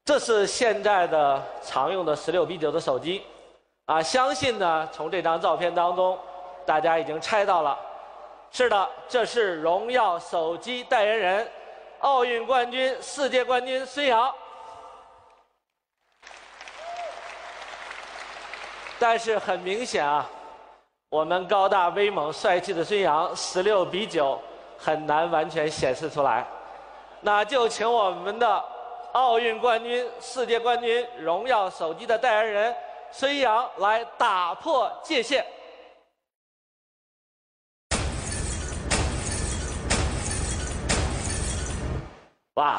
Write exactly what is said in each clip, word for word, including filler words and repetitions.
这是现在的常用的十六比九的手机，啊，相信呢，从这张照片当中，大家已经猜到了，是的，这是荣耀手机代言人、奥运冠军、世界冠军孙杨。但是很明显啊，我们高大威猛、帅气的孙杨十六比九很难完全显示出来，那就请我们的奥运冠军、世界冠军、荣耀手机的代言人孙杨来打破界限。哇，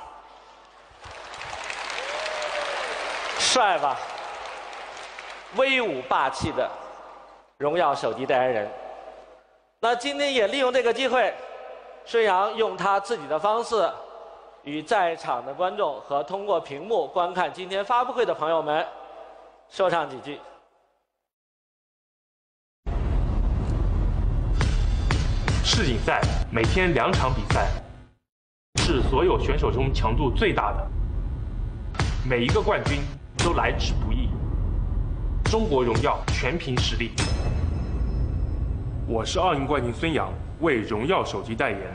帅吧？威武霸气的荣耀手机代言人。那今天也利用这个机会，孙杨用他自己的方式，与在场的观众和通过屏幕观看今天发布会的朋友们说上几句。 世锦赛每天两场比赛，是所有选手中强度最大的，每一个冠军都来之不易。中国荣耀全凭实力。我是奥运冠军孙杨，为荣耀手机代言。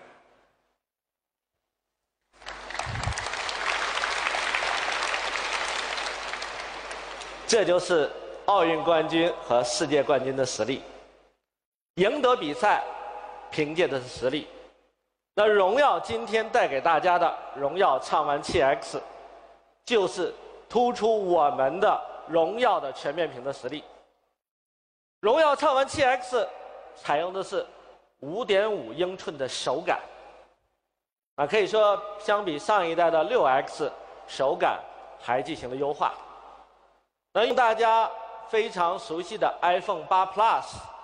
这就是奥运冠军和世界冠军的实力。赢得比赛，凭借的是实力。那荣耀今天带给大家的荣耀畅玩 七 X， 就是突出我们的荣耀的全面屏的实力。荣耀畅玩 七 X 采用的是 五点五英寸的手感，啊，可以说相比上一代的 六 X， 手感还进行了优化。那用大家非常熟悉的 iPhone 八 Plus